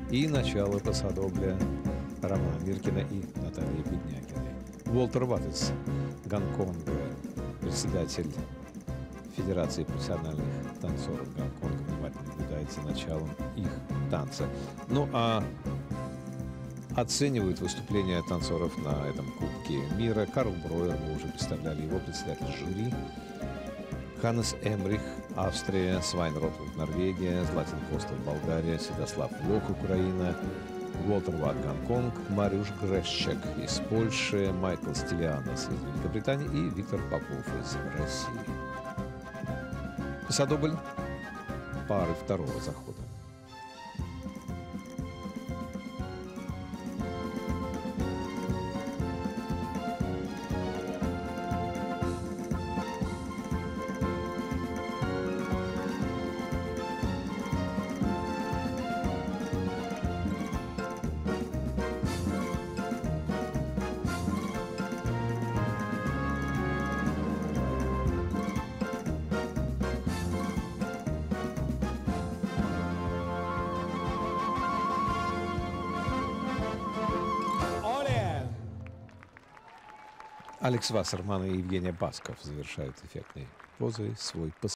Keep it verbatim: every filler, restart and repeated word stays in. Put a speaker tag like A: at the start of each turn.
A: и начало посадобля Романа Миркина и Натальи Беднякиной. Уолтер Ваттес, Гонконга, председатель Федерации профессиональных танцоров Гонконга, внимательно наблюдает за началом их танца. Ну а оценивают выступления танцоров на этом Кубке мира Карл Броер, мы уже представляли его, председатель жюри, Ханнес Эмрих, Австрия, Свайн Ротвуд, Норвегия, Златин Костов, Болгария, Святослав Лох, Украина, Уолтер Ватт, Гонконг, Мариуш Грещек из Польши, Майкл Стилианос из Великобритании и Виктор Попов из России. Посадобль пары второго захода. Алекс Вассерман и Евгения Басков завершают эффектной позой свой